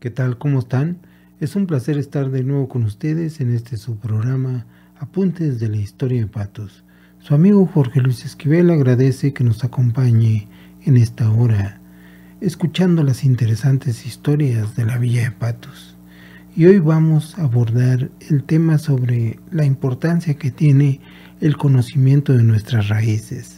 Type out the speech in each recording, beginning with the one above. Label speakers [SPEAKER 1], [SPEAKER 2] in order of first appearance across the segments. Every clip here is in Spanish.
[SPEAKER 1] ¿Qué tal? ¿Cómo están? Es un placer estar de nuevo con ustedes en este su programa Apuntes de la Historia de Patos. Su amigo Jorge Luis Esquivel agradece que nos acompañe en esta hora, escuchando las interesantes historias de la Villa de Patos. Y hoy vamos a abordar el tema sobre la importancia que tiene el conocimiento de nuestras raíces.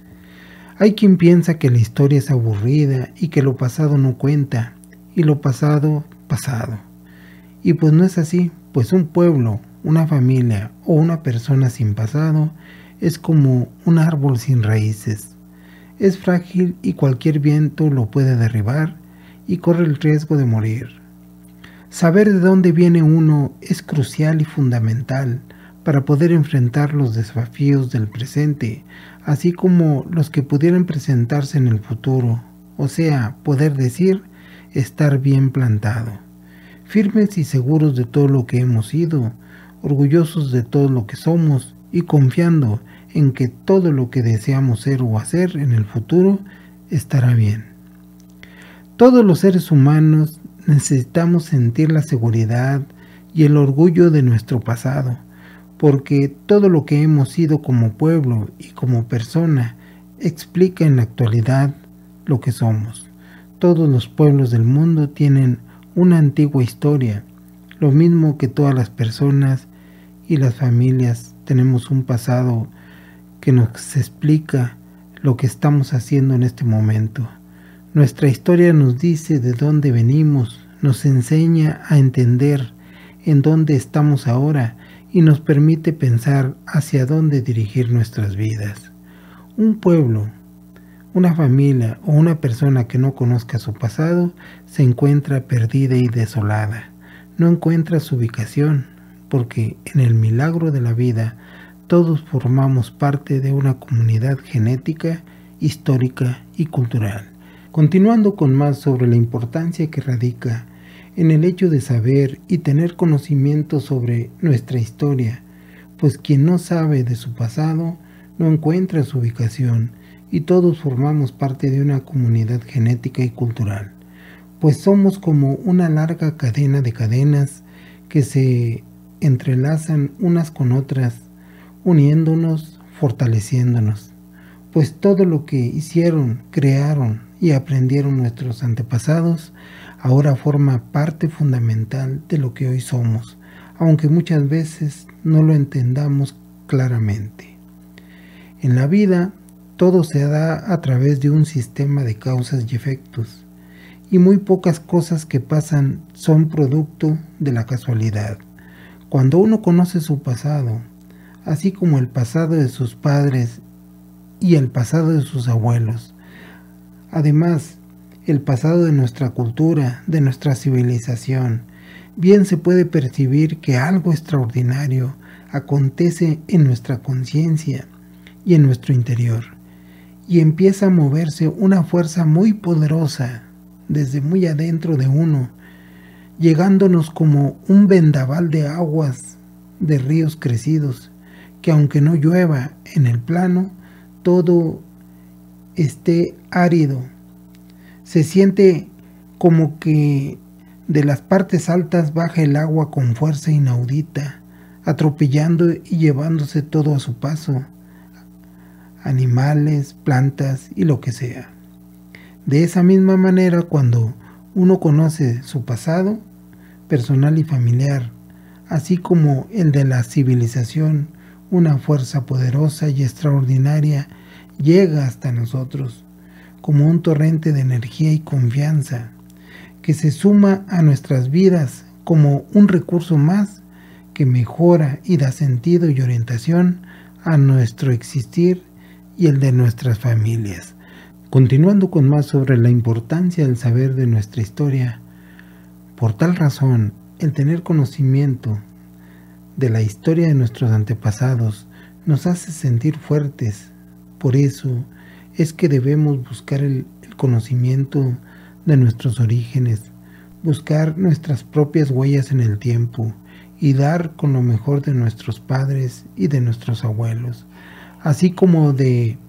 [SPEAKER 1] Hay quien piensa que la historia es aburrida y que lo pasado no cuenta, y lo pasado, pasado. Y pues no es así, pues un pueblo, una familia o una persona sin pasado es como un árbol sin raíces. Es frágil y cualquier viento lo puede derribar y corre el riesgo de morir. Saber de dónde viene uno es crucial y fundamental para poder enfrentar los desafíos del presente, así como los que pudieran presentarse en el futuro, o sea, poder decir, estar bien plantado, firmes y seguros de todo lo que hemos sido, orgullosos de todo lo que somos y confiando en que todo lo que deseamos ser o hacer en el futuro estará bien. Todos los seres humanos necesitamos sentir la seguridad y el orgullo de nuestro pasado, porque todo lo que hemos sido como pueblo y como persona explica en la actualidad lo que somos. Todos los pueblos del mundo tienen una antigua historia, lo mismo que todas las personas y las familias tenemos un pasado que nos explica lo que estamos haciendo en este momento. Nuestra historia nos dice de dónde venimos, nos enseña a entender en dónde estamos ahora y nos permite pensar hacia dónde dirigir nuestras vidas. Un pueblo, una familia o una persona que no conozca su pasado se encuentra perdida y desolada. No encuentra su ubicación, porque en el milagro de la vida todos formamos parte de una comunidad genética, histórica y cultural. Continuando con más sobre la importancia que radica en el hecho de saber y tener conocimiento sobre nuestra historia, pues quien no sabe de su pasado no encuentra su ubicación y todos formamos parte de una comunidad genética y cultural, pues somos como una larga cadena de cadenas que se entrelazan unas con otras, uniéndonos, fortaleciéndonos, pues todo lo que hicieron, crearon y aprendieron nuestros antepasados ahora forma parte fundamental de lo que hoy somos, aunque muchas veces no lo entendamos claramente. En la vida, todo se da a través de un sistema de causas y efectos, y muy pocas cosas que pasan son producto de la casualidad. Cuando uno conoce su pasado, así como el pasado de sus padres y el pasado de sus abuelos, además, el pasado de nuestra cultura, de nuestra civilización, bien se puede percibir que algo extraordinario acontece en nuestra conciencia y en nuestro interior, y empieza a moverse una fuerza muy poderosa desde muy adentro de uno, llegándonos como un vendaval de aguas de ríos crecidos, que aunque no llueva en el plano, todo esté árido. Se siente como que de las partes altas baja el agua con fuerza inaudita, atropellando y llevándose todo a su paso, animales, plantas y lo que sea. De esa misma manera, cuando uno conoce su pasado personal y familiar, así como el de la civilización, una fuerza poderosa y extraordinaria llega hasta nosotros como un torrente de energía y confianza que se suma a nuestras vidas como un recurso más que mejora y da sentido y orientación a nuestro existir y el de nuestras familias. Continuando con más sobre la importancia del saber de nuestra historia, por tal razón, el tener conocimiento de la historia de nuestros antepasados nos hace sentir fuertes. Por eso es que debemos buscar el conocimiento de nuestros orígenes, buscar nuestras propias huellas en el tiempo y dar con lo mejor de nuestros padres y de nuestros abuelos, así como de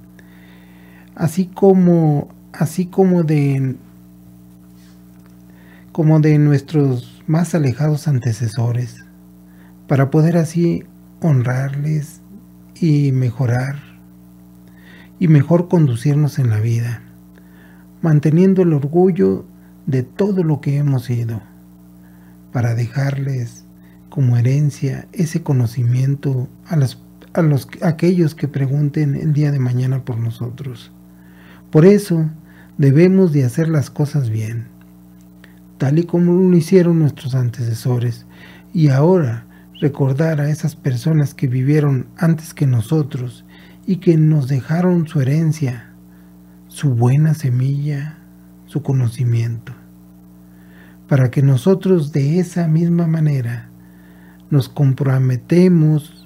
[SPEAKER 1] como de nuestros más alejados antecesores, para poder así honrarles y mejorar y mejor conducirnos en la vida, manteniendo el orgullo de todo lo que hemos sido, para dejarles como herencia ese conocimiento a aquellos que pregunten el día de mañana por nosotros. Por eso debemos de hacer las cosas bien, tal y como lo hicieron nuestros antecesores, y ahora recordar a esas personas que vivieron antes que nosotros y que nos dejaron su herencia, su buena semilla, su conocimiento, para que nosotros de esa misma manera nos comprometamos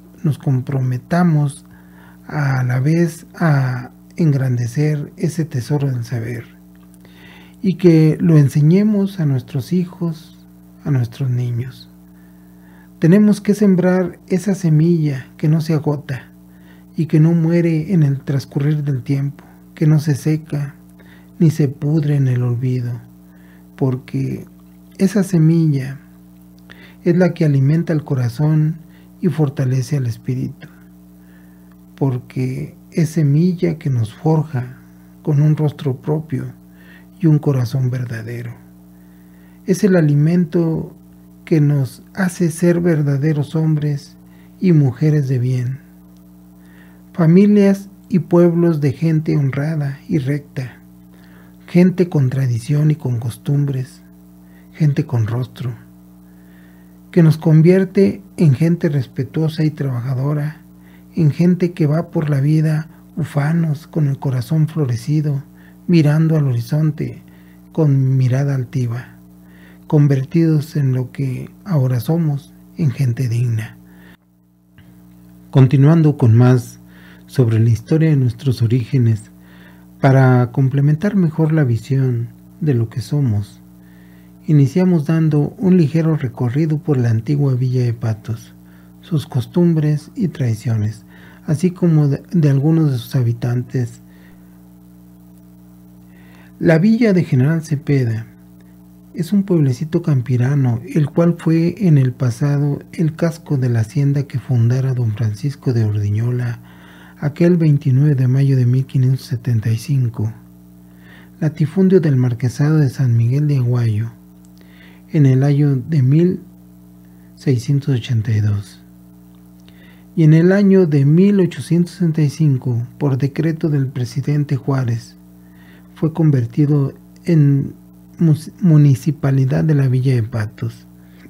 [SPEAKER 1] a la vez a engrandecer ese tesoro del saber y que lo enseñemos a nuestros hijos, a nuestros niños. Tenemos que sembrar esa semilla que no se agota y que no muere en el transcurrir del tiempo, que no se seca ni se pudre en el olvido, porque esa semilla es la que alimenta el corazón y fortalece al espíritu, porque es semilla que nos forja con un rostro propio y un corazón verdadero. Es el alimento que nos hace ser verdaderos hombres y mujeres de bien, familias y pueblos de gente honrada y recta, gente con tradición y con costumbres, gente con rostro, que nos convierte en gente respetuosa y trabajadora, en gente que va por la vida ufanos, con el corazón florecido, mirando al horizonte con mirada altiva, convertidos en lo que ahora somos, en gente digna. Continuando con más sobre la historia de nuestros orígenes, para complementar mejor la visión de lo que somos, iniciamos dando un ligero recorrido por la antigua villa de Patos, sus costumbres y tradiciones, así como de algunos de sus habitantes. La villa de General Cepeda es un pueblecito campirano, el cual fue en el pasado el casco de la hacienda que fundara don Francisco de Ordiñola aquel 29 de mayo de 1575, latifundio del marquesado de San Miguel de Aguayo, en el año de 1682. Y en el año de 1865, por decreto del presidente Juárez, fue convertido en municipalidad de la villa de Patos.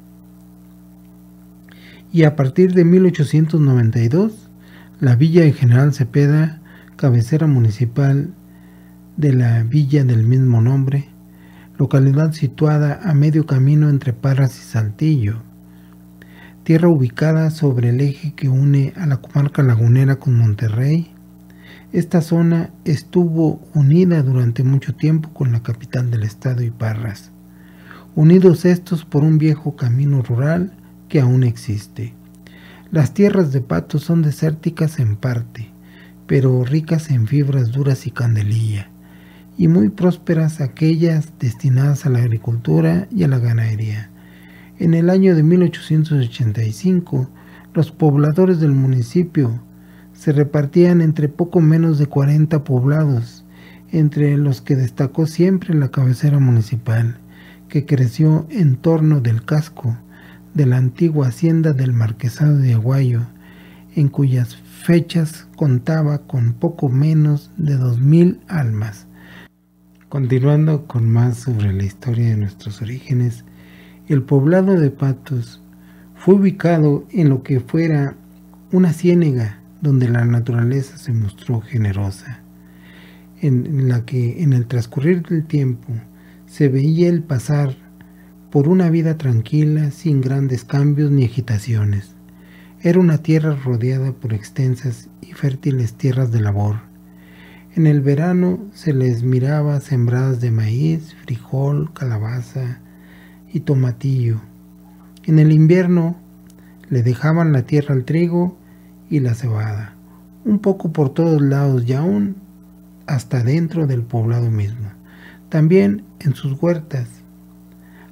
[SPEAKER 1] Y a partir de 1892, la villa de General Cepeda, cabecera municipal de la villa del mismo nombre, localidad situada a medio camino entre Parras y Saltillo, tierra ubicada sobre el eje que une a la comarca lagunera con Monterrey. Esta zona estuvo unida durante mucho tiempo con la capital del estado y Parras, unidos estos por un viejo camino rural que aún existe. Las tierras de Patos son desérticas en parte, pero ricas en fibras duras y candelilla, y muy prósperas aquellas destinadas a la agricultura y a la ganadería. En el año de 1885, los pobladores del municipio se repartían entre poco menos de 40 poblados, entre los que destacó siempre la cabecera municipal, que creció en torno del casco de la antigua hacienda del marquesado de Aguayo, en cuyas fechas contaba con poco menos de 2000 almas. Continuando con más sobre la historia de nuestros orígenes, el poblado de Patos fue ubicado en lo que fuera una ciénega donde la naturaleza se mostró generosa, en la que en el transcurrir del tiempo se veía el pasar por una vida tranquila, sin grandes cambios ni agitaciones. Era una tierra rodeada por extensas y fértiles tierras de labor. En el verano se les miraba sembradas de maíz, frijol, calabaza y tomatillo. En el invierno le dejaban la tierra al trigo y la cebada, un poco por todos lados y aún hasta dentro del poblado mismo. También en sus huertas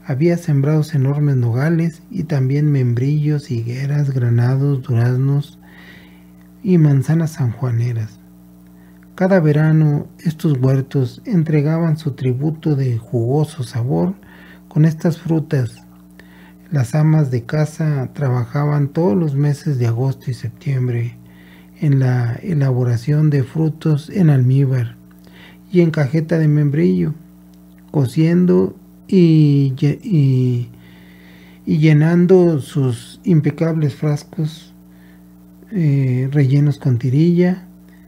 [SPEAKER 1] Había sembrados enormes nogales y también membrillos, higueras, granados, duraznos y manzanas sanjuaneras. Cada verano estos huertos entregaban su tributo de jugoso sabor con estas frutas. Las amas de casa trabajaban todos los meses de agosto y septiembre en la elaboración de frutos en almíbar y en cajeta de membrillo, cociendo y llenando sus impecables frascos rellenos con tirilla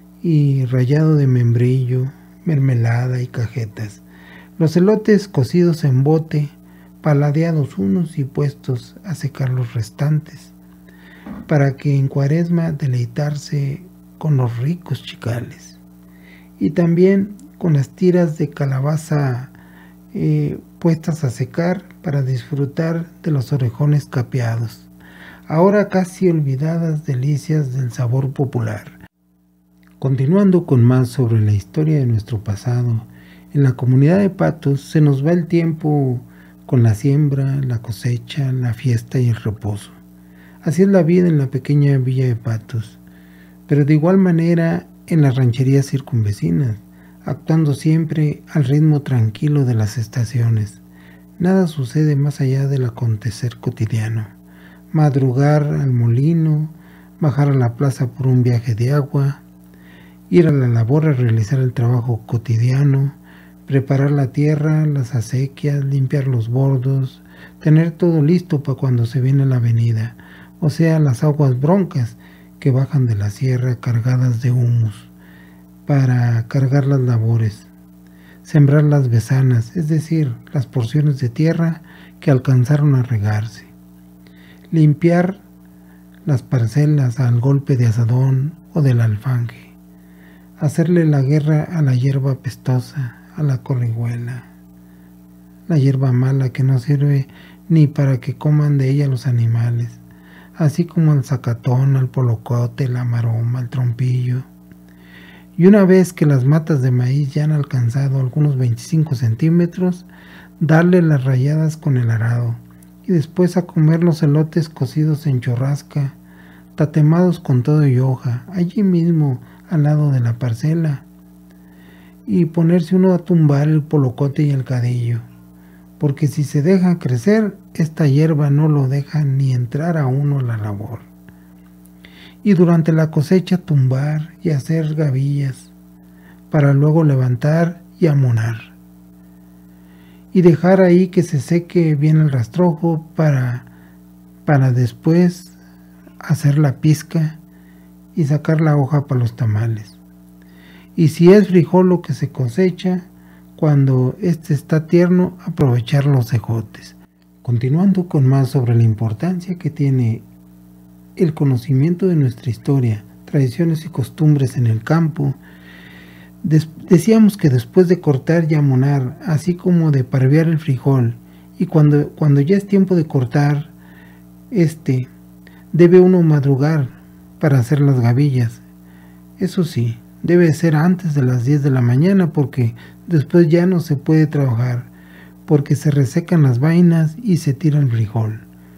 [SPEAKER 1] y rallado de membrillo, mermelada y cajetas. Los elotes cocidos en bote, paladeados unos y puestos a secar los restantes, para que en Cuaresma deleitarse con los ricos chicales. Y también con las tiras de calabaza puestas a secar para disfrutar de los orejones capeados, ahora casi olvidadas delicias del sabor popular. Continuando con más sobre la historia de nuestro pasado, en la comunidad de Patos se nos va el tiempo con la siembra, la cosecha, la fiesta y el reposo. Así es la vida en la pequeña villa de Patos, pero de igual manera en las rancherías circunvecinas, actuando siempre al ritmo tranquilo de las estaciones. Nada sucede más allá del acontecer cotidiano. Madrugar al molino, bajar a la plaza por un viaje de agua, ir a la labor a realizar el trabajo cotidiano, preparar la tierra, las acequias, limpiar los bordos, tener todo listo para cuando se viene la venida, o sea, las aguas broncas que bajan de la sierra cargadas de humus, para cargar las labores, sembrar las besanas, es decir, las porciones de tierra que alcanzaron a regarse, limpiar las parcelas al golpe de azadón o del alfanje, hacerle la guerra a la hierba pestosa, a la corrihuela, la hierba mala que no sirve ni para que coman de ella los animales, así como al zacatón, al polocote, la maroma, el trompillo. Y una vez que las matas de maíz ya han alcanzado algunos 25 centímetros, darle las rayadas con el arado, y después a comer los elotes cocidos en churrasca, tatemados con todo y hoja, allí mismo al lado de la parcela, y ponerse uno a tumbar el polocote y el cadillo, porque si se deja crecer, esta hierba no lo deja ni entrar a uno a la labor. Y durante la cosecha tumbar y hacer gavillas, para luego levantar y amonar, y dejar ahí que se seque bien el rastrojo para después hacer la pizca y sacar la hoja para los tamales. Y si es frijol lo que se cosecha, cuando este está tierno, aprovechar los ejotes. Continuando con más sobre la importancia que tiene el conocimiento de nuestra historia, tradiciones y costumbres en el campo, decíamos que después de cortar y amonar, así como de parvear el frijol, y cuando ya es tiempo de cortar, debe uno madrugar para hacer las gavillas. Eso sí, debe ser antes de las 10 de la mañana porque después ya no se puede trabajar, porque se resecan las vainas y se tira el frijol.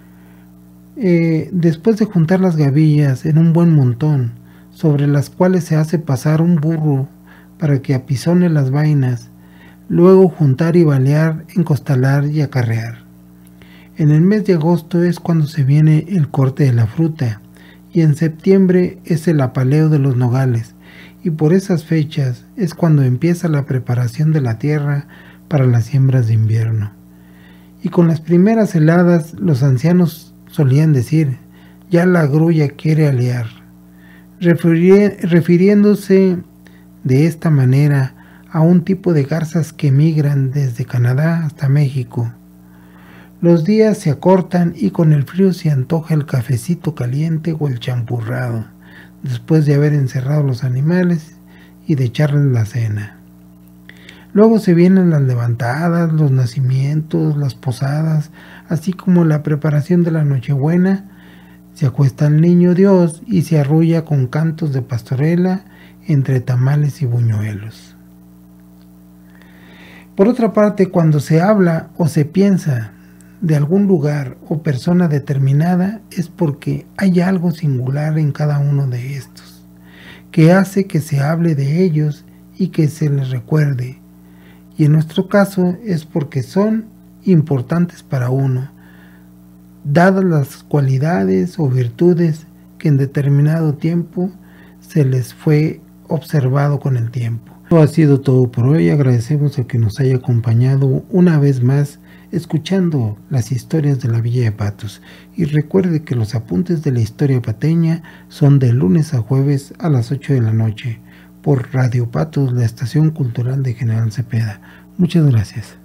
[SPEAKER 1] Después de juntar las gavillas en un buen montón, sobre las cuales se hace pasar un burro para que apisone las vainas, luego juntar y balear, encostalar y acarrear. En el mes de agosto es cuando se viene el corte de la fruta, y en septiembre es el apaleo de los nogales, y por esas fechas es cuando empieza la preparación de la tierra para las siembras de invierno. Y con las primeras heladas los ancianos solían decir: ya la grulla quiere alear, refiriéndose de esta manera a un tipo de garzas que migran desde Canadá hasta México. Los días se acortan y con el frío se antoja el cafecito caliente o el champurrado, después de haber encerrado los animales y de echarles la cena. Luego se vienen las levantadas, los nacimientos, las posadas, así como la preparación de la Nochebuena. Se acuesta el niño Dios y se arrulla con cantos de pastorela entre tamales y buñuelos. Por otra parte, cuando se habla o se piensa de algún lugar o persona determinada es porque hay algo singular en cada uno de estos, que hace que se hable de ellos y que se les recuerde. Y en nuestro caso es porque son importantes para uno, dadas las cualidades o virtudes que en determinado tiempo se les fue observado con el tiempo. Esto ha sido todo por hoy. Agradecemos a que nos haya acompañado una vez más escuchando las historias de la Villa de Patos. Y recuerde que los apuntes de la historia pateña son de lunes a jueves a las 8 de la noche por Radio Patos, la estación cultural de General Cepeda. Muchas gracias.